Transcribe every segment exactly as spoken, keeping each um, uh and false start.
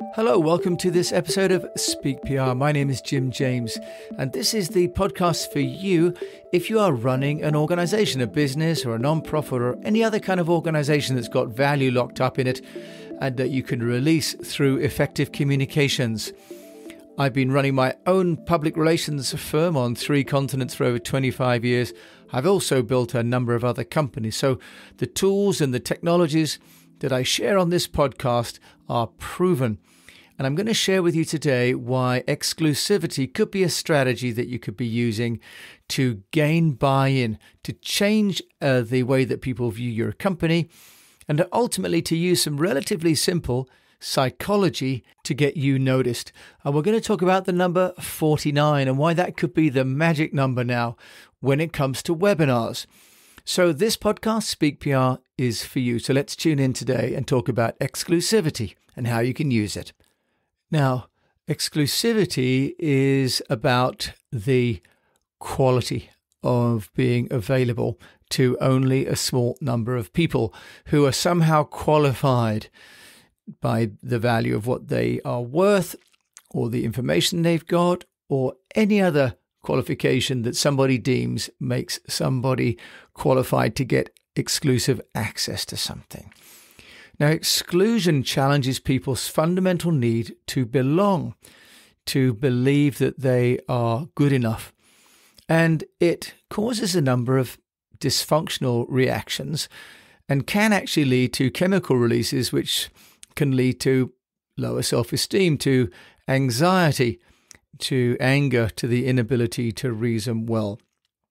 Hello, welcome to this episode of Speak P R. My name is Jim James, and this is the podcast for you if you are running an organization, a business or a non-profit or any other kind of organization that's got value locked up in it and that you can release through effective communications. I've been running my own public relations firm on three continents for over twenty-five years. I've also built a number of other companies. So the tools and the technologies that I share on this podcast are proven. And I'm going to share with you today why exclusivity could be a strategy that you could be using to gain buy-in, to change uh, the way that people view your company, and ultimately to use some relatively simple psychology to get you noticed. And we're going to talk about the number forty-nine and why that could be the magic number now when it comes to webinars. So this podcast, Speak P R, is for you. So let's tune in today and talk about exclusivity and how you can use it. Now, exclusivity is about the quality of being available to only a small number of people who are somehow qualified by the value of what they are worth or the information they've got or any other qualification that somebody deems makes somebody qualified to get exclusive access to something. Now, exclusion challenges people's fundamental need to belong, to believe that they are good enough. And it causes a number of dysfunctional reactions and can actually lead to chemical releases, which can lead to lower self-esteem, to anxiety, to anger, to the inability to reason well.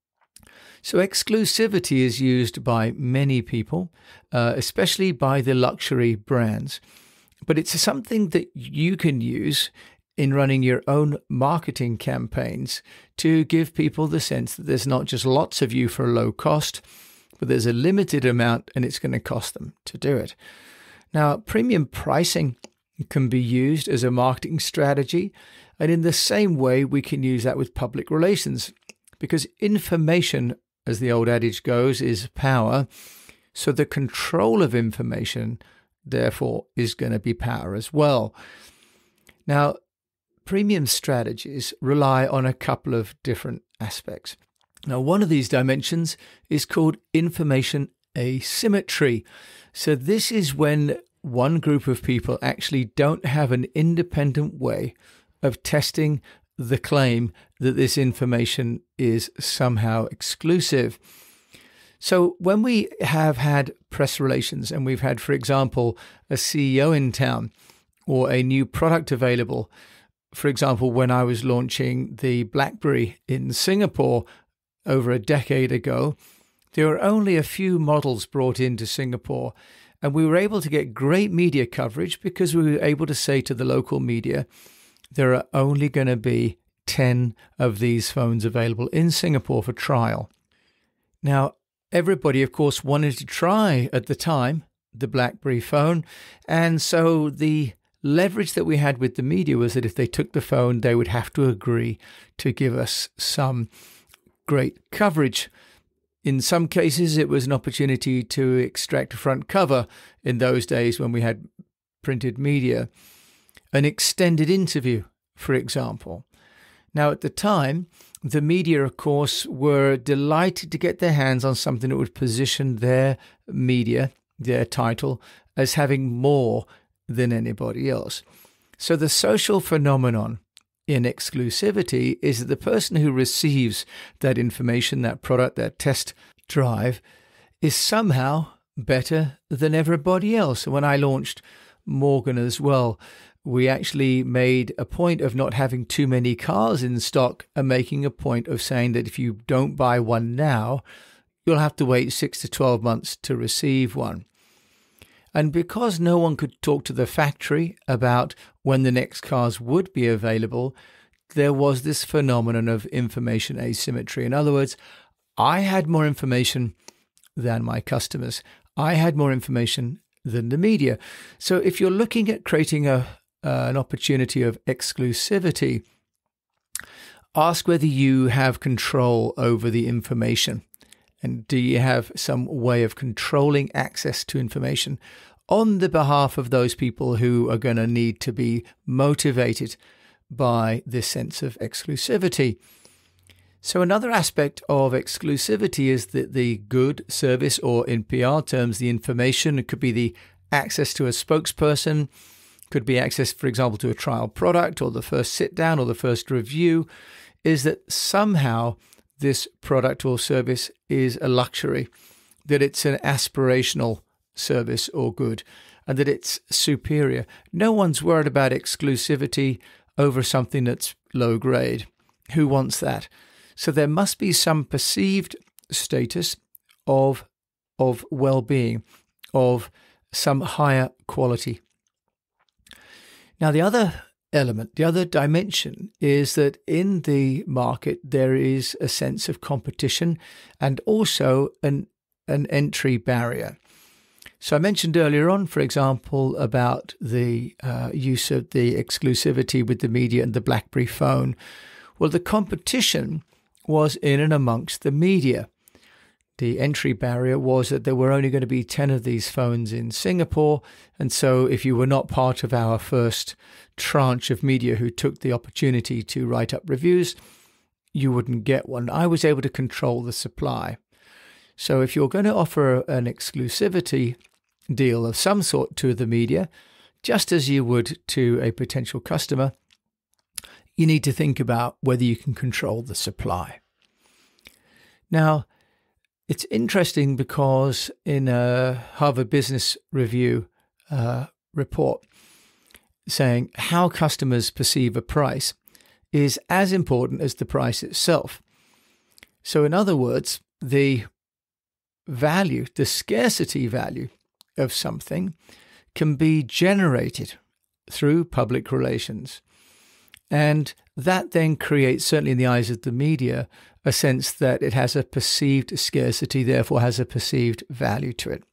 So exclusivity is used by many people, uh, especially by the luxury brands. But it's something that you can use in running your own marketing campaigns to give people the sense that there's not just lots of you for a low cost, but there's a limited amount and it's going to cost them to do it. Now, premium pricing can be used as a marketing strategy. And in the same way, we can use that with public relations because information, as the old adage goes, is power. So the control of information, therefore, is going to be power as well. Now, premium strategies rely on a couple of different aspects. Now, one of these dimensions is called information asymmetry. So this is when one group of people actually don't have an independent way of testing the claim that this information is somehow exclusive. So when we have had press relations and we've had, for example, a C E O in town or a new product available, for example, when I was launching the BlackBerry in Singapore over a decade ago, there were only a few models brought into Singapore, and we were able to get great media coverage because we were able to say to the local media, there are only going to be ten of these phones available in Singapore for trial. Now, everybody, of course, wanted to try at the time the BlackBerry phone. And so the leverage that we had with the media was that if they took the phone, they would have to agree to give us some great coverage. In some cases, it was an opportunity to extract a front cover in those days when we had printed media. An extended interview, for example. Now, at the time, the media, of course, were delighted to get their hands on something that would position their media, their title, as having more than anybody else. So the social phenomenon in exclusivity is that the person who receives that information, that product, that test drive, is somehow better than everybody else. When I launched Morgan as well, we actually made a point of not having too many cars in stock and making a point of saying that if you don't buy one now, you'll have to wait six to twelve months to receive one. And because no one could talk to the factory about when the next cars would be available, there was this phenomenon of information asymmetry. In other words, I had more information than my customers. I had more information than the media. So if you're looking at creating a Uh, an opportunity of exclusivity, ask whether you have control over the information. And do you have some way of controlling access to information? on the behalf of those people who are going to need to be motivated by this sense of exclusivity. So another aspect of exclusivity is that the good service, or in P R terms, the information. It could be the access to a spokesperson, could be access, for example, to a trial product or the first sit down or the first review, is that somehow this product or service is a luxury, that it's an aspirational service or good, and that it's superior. No one's worried about exclusivity over something that's low grade. Who wants that? So there must be some perceived status of, of well-being, of some higher quality. Now, the other element, the other dimension is that in the market, there is a sense of competition and also an, an entry barrier. So I mentioned earlier on, for example, about the uh, use of the exclusivity with the media and the BlackBerry phone. Well, the competition was in and amongst the media. The entry barrier was that there were only going to be ten of these phones in Singapore, and so if you were not part of our first tranche of media who took the opportunity to write up reviews, you wouldn't get one. I was able to control the supply. So if you're going to offer an exclusivity deal of some sort to the media, just as you would to a potential customer, you need to think about whether you can control the supply. Now, it's interesting because in a Harvard Business Review uh, report saying how customers perceive a price is as important as the price itself. So in other words, the value, the scarcity value of something can be generated through public relations. And that then creates, certainly in the eyes of the media, a sense that it has a perceived scarcity, therefore has a perceived value to it.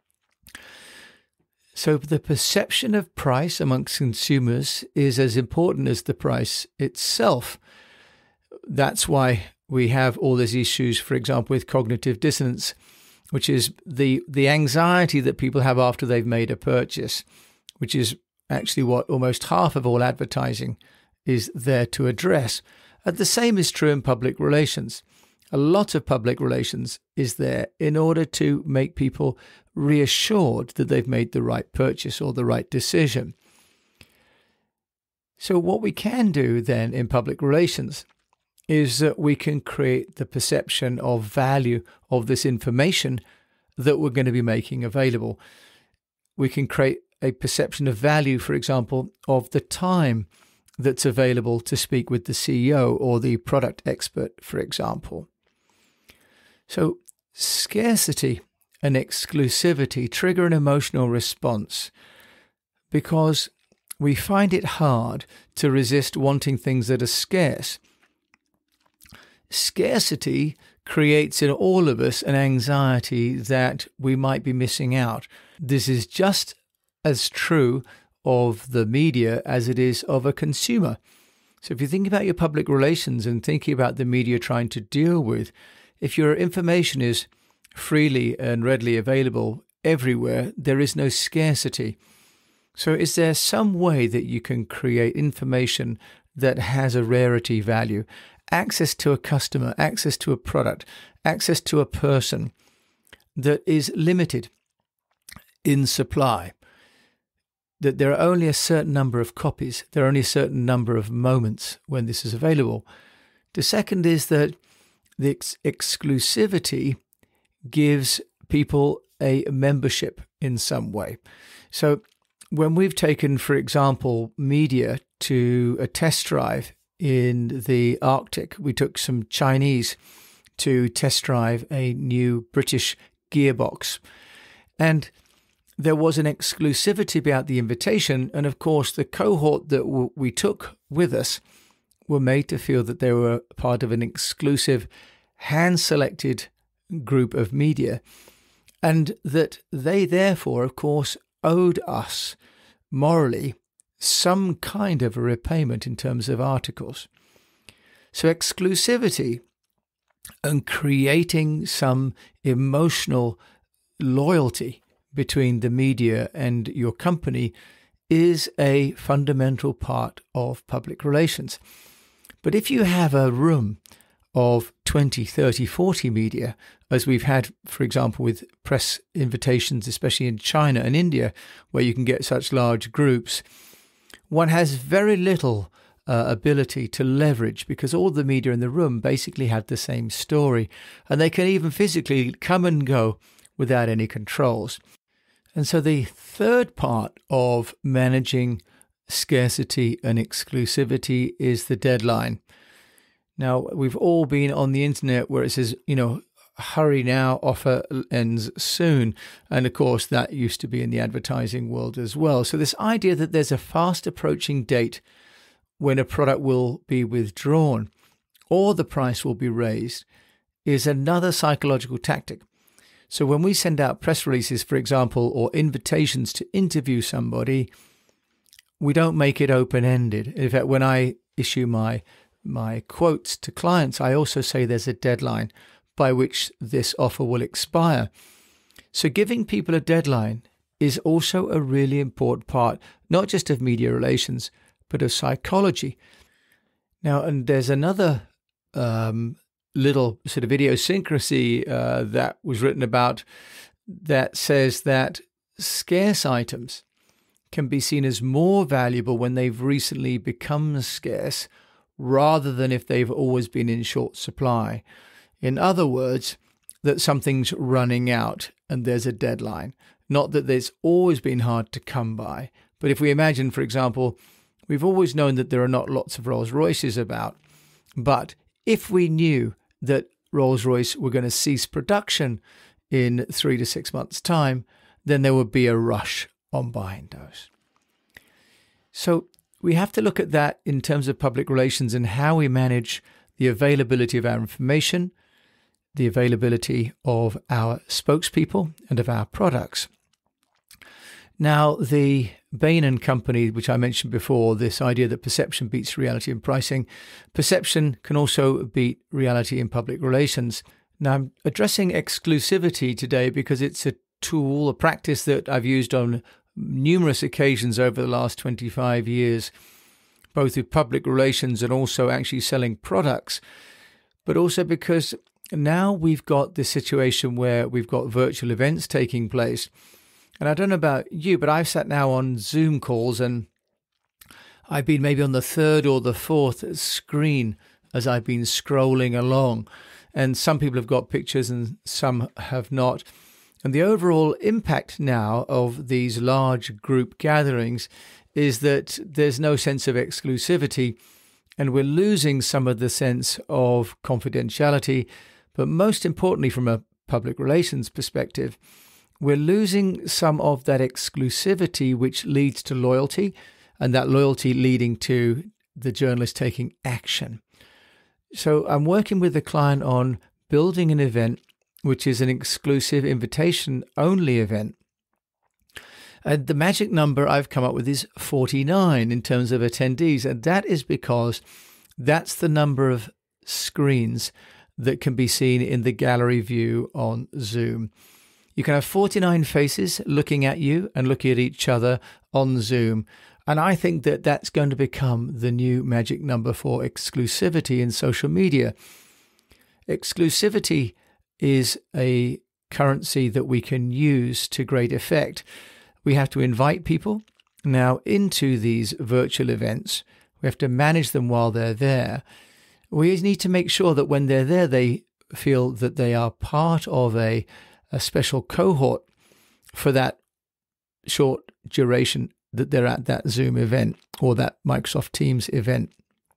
So the perception of price amongst consumers is as important as the price itself. That's why we have all these issues, for example, with cognitive dissonance, which is the, the anxiety that people have after they've made a purchase, which is actually what almost half of all advertising is there to address. And the same is true in public relations. A lot of public relations is there in order to make people reassured that they've made the right purchase or the right decision. So what we can do then in public relations is that we can create the perception of value of this information that we're going to be making available. We can create a perception of value, for example, of the time that's available to speak with the C E O or the product expert, for example. So scarcity and exclusivity trigger an emotional response because we find it hard to resist wanting things that are scarce. Scarcity creates in all of us an anxiety that we might be missing out. This is just as true of the media as it is of a consumer. So if you think about your public relations and thinking about the media trying to deal with, if your information is freely and readily available everywhere, there is no scarcity. So is there some way that you can create information that has a rarity value? Access to a customer, access to a product, access to a person that is limited in supply, that there are only a certain number of copies, there are only a certain number of moments when this is available. The second is that the ex- exclusivity gives people a membership in some way. So when we've taken, for example, media to a test drive in the Arctic, we took some Chinese to test drive a new British gearbox. And there was an exclusivity about the invitation. And of course, the cohort that w- we took with us were made to feel that they were part of an exclusive, hand-selected group of media. And that they therefore, of course, owed us morally some kind of a repayment in terms of articles. So exclusivity and creating some emotional loyalty between the media and your company is a fundamental part of public relations. But if you have a room of twenty, thirty, forty media, as we've had, for example, with press invitations, especially in China and India, where you can get such large groups, one has very little uh, ability to leverage, because all the media in the room basically have the same story, and they can even physically come and go without any controls. And so the third part of managing scarcity and exclusivity is the deadline. Now, we've all been on the internet where it says, you know, hurry now, offer ends soon. And of course, that used to be in the advertising world as well. So this idea that there's a fast approaching date when a product will be withdrawn or the price will be raised is another psychological tactic. So when we send out press releases, for example, or invitations to interview somebody, we don't make it open-ended. In fact, when I issue my my quotes to clients, I also say there's a deadline by which this offer will expire. So giving people a deadline is also a really important part, not just of media relations, but of psychology. Now, and there's another um, little sort of idiosyncrasy uh, that was written about that says that scarce items can be seen as more valuable when they've recently become scarce rather than if they've always been in short supply. In other words, that something's running out and there's a deadline. Not that there's always been hard to come by, but if we imagine, for example, we've always known that there are not lots of Rolls-Royces about, but if we knew that Rolls-Royce were going to cease production in three to six months' time, then there would be a rush on buying those. So we have to look at that in terms of public relations and how we manage the availability of our information, the availability of our spokespeople and of our products. Now, the Bain and Company, which I mentioned before, this idea that perception beats reality in pricing, perception can also beat reality in public relations. Now, I'm addressing exclusivity today because it's a tool, a practice that I've used on numerous occasions over the last twenty-five years, both with public relations and also actually selling products, but also because now we've got this situation where we've got virtual events taking place. And I don't know about you, but I've sat now on Zoom calls and I've been maybe on the third or the fourth screen as I've been scrolling along. And some people have got pictures and some have not. And the overall impact now of these large group gatherings is that there's no sense of exclusivity, and we're losing some of the sense of confidentiality. But most importantly, from a public relations perspective, we're losing some of that exclusivity, which leads to loyalty, and that loyalty leading to the journalist taking action. So I'm working with the client on building an event which is an exclusive invitation-only event. And the magic number I've come up with is forty-nine in terms of attendees, and that is because that's the number of screens that can be seen in the gallery view on Zoom. You can have forty-nine faces looking at you and looking at each other on Zoom, and I think that that's going to become the new magic number for exclusivity in social media. Exclusivity is a currency that we can use to great effect. We have to invite people now into these virtual events. We have to manage them while they're there. We need to make sure that when they're there, they feel that they are part of a, a special cohort for that short duration that they're at that Zoom event or that Microsoft Teams event.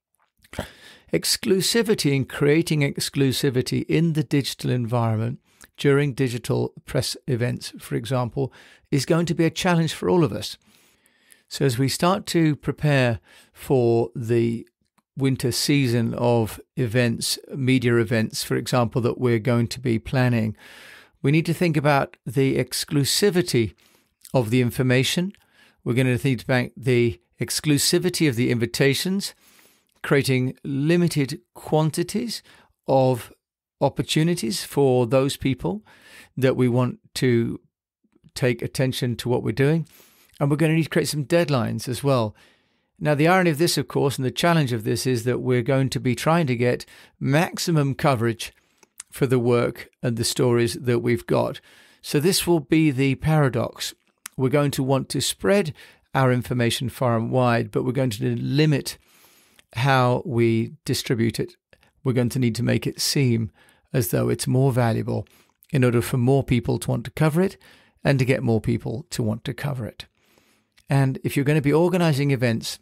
Exclusivity and creating exclusivity in the digital environment during digital press events, for example, is going to be a challenge for all of us. So as we start to prepare for the winter season of events, media events, for example, that we're going to be planning, we need to think about the exclusivity of the information. We're going to think about the exclusivity of the invitations, creating limited quantities of opportunities for those people that we want to take attention to what we're doing. And we're going to need to create some deadlines as well. Now, the irony of this, of course, and the challenge of this is that we're going to be trying to get maximum coverage for the work and the stories that we've got. So this will be the paradox. We're going to want to spread our information far and wide, but we're going to limit how we distribute it. We're going to need to make it seem as though it's more valuable in order for more people to want to cover it and to get more people to want to cover it. And if you're going to be organizing events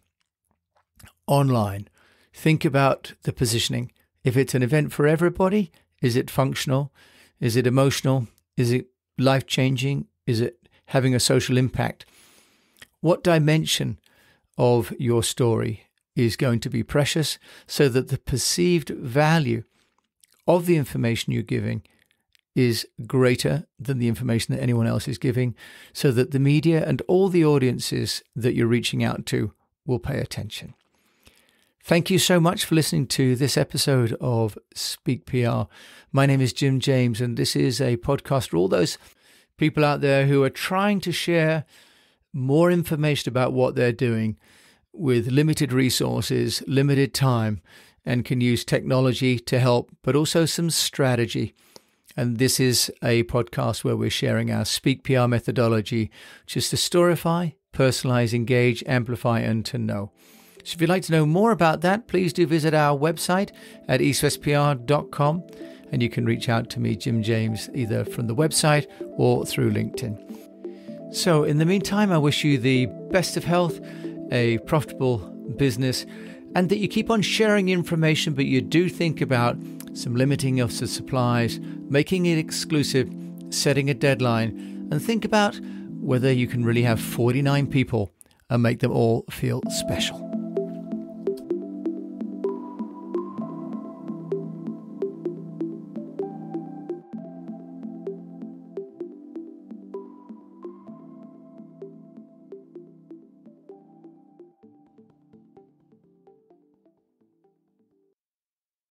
online, think about the positioning. If it's an event for everybody, is it functional? Is it emotional? Is it life-changing? Is it having a social impact? What dimension of your story is going to be precious so that the perceived value of the information you're giving is greater than the information that anyone else is giving, so that the media and all the audiences that you're reaching out to will pay attention. Thank you so much for listening to this episode of Speak P R. My name is Jim James, and this is a podcast for all those people out there who are trying to share more information about what they're doing with limited resources, limited time, and can use technology to help, but also some strategy. And this is a podcast where we're sharing our Speak P R methodology, which is to storify, personalize, engage, amplify, and to know. So if you'd like to know more about that, please do visit our website at east west p r dot com, and you can reach out to me, Jim James, either from the website or through LinkedIn. So in the meantime, I wish you the best of health, a profitable business, and that you keep on sharing information, but you do think about some limiting of the supplies, making it exclusive, setting a deadline, and think about whether you can really have forty-nine people and make them all feel special.